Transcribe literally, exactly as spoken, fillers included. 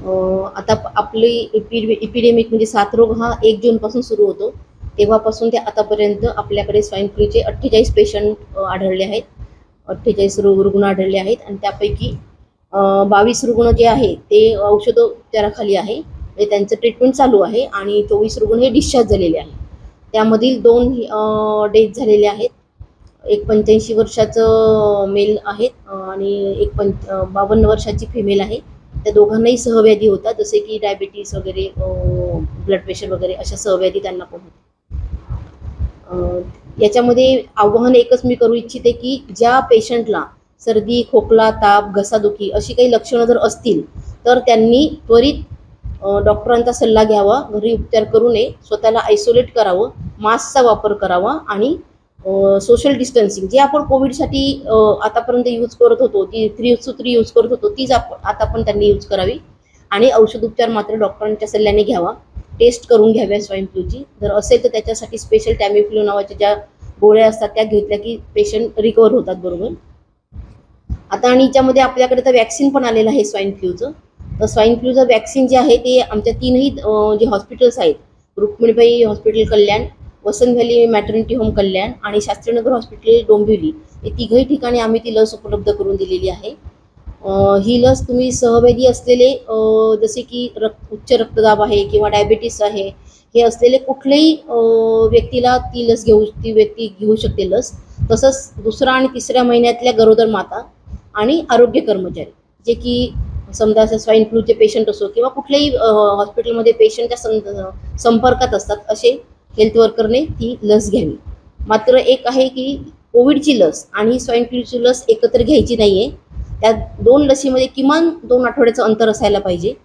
आता आपली इपिडेमिक म्हणजे साथरोग हा एक जून पासून सुरू होतो, तेव्हापासून ते आतापर्यंत आपल्याकडे स्वाईन फ्लूचे अठ्ठेचाळीस पेशंट आढळले आहेत, अठ्ठेचाळीस रुग्ण आढळले आहेत आणि त्यापैकी बावीस रुग्ण जे आहे ते औषधोपचाराखाली आहे, म्हणजे त्यांचं ट्रीटमेंट चालू आहे आणि चोवीस रुग्ण हे डिस्चार्ज झालेले आहेत. त्यामधील दोन डेथ झालेले आहेत. एक पंच्याऐंशी वर्षाचं मेल आहेत आणि एक पंच बावन्न वर्षाची फिमेल आहे. त्या दोघांनाही सहव्याधी होता, जसे की डायबिटीस वगैरे, ब्लड प्रेशर वगैरे अशा सहव्याधी त्यांना पण होते. याच्यामध्ये आव्हान एकच मी करू इच्छिते की ज्या पेशंटला सर्दी, खोकला, ताप, घसादुखी अशी काही लक्षणं जर असतील तर त्यांनी त्वरित डॉक्टरांचा सल्ला घ्यावा, घरी उपचार करू नये, स्वतःला आयसोलेट करावं, मास्कचा वापर करावा आणि सोशल डिस्टन्सिंग जे आपण कोविडसाठी आतापर्यंत यूज करत होतो, ती त्रिसूत्री यूज करत होतो, तीच आपण आता पण त्यांनी यूज करावी आणि औषधोपचार मात्र डॉक्टरांच्या सल्ल्याने घ्यावा. टेस्ट करून घ्याव्या स्वाईन फ्लूची, जर असेल तर त्याच्यासाठी स्पेशल टॅमिफ्लू नावाच्या ज्या गोळ्या असतात त्या घेतल्या की पेशंट रिकवर होतात बरोबर. आता आणि याच्यामध्ये आपल्याकडे तर वॅक्सिन पण आलेलं आहे स्वाईन फ्लूचं. तर स्वाईन फ्लूचं वॅक्सिन जे आहे ते आमच्या तीनही जे हॉस्पिटल्स आहेत, Rukminibai hospital Kalyan, Vasant valley maternity home Kalyan आणि शास्त्रीनगर हॉस्पिटल डोंबिवली, हे तिघही ठिकाणी आम्ही ती लस उपलब्ध करून दिलेली आहे. ही लस तुम्ही सहव्याधी असलेले, जसे की रक्त उच्च रक्तदाब आहे किंवा डायबिटीस आहे हे असलेले कुठल्याही व्यक्तीला ती लस घेऊ ती व्यक्ती घेऊ शकते लस. तसंच दुसरा आणि तिसऱ्या महिन्यातल्या गरोदर माता आणि आरोग्य कर्मचारी, जे की समजा असं स्वाईन फ्लूचे पेशंट असो किंवा कुठल्याही हॉस्पिटलमध्ये पेशंटच्या संपर्कात असतात असे हेल्थ वर्करने ती लस घ्यावी. मात्र एक आहे की कोविडची लस आणि स्वाईन फ्लूची लस एकत्र घ्यायची नाही आहे. त्या दोन लसीमध्ये किमान दोन आठवड्याचं अंतर असायला पाहिजे.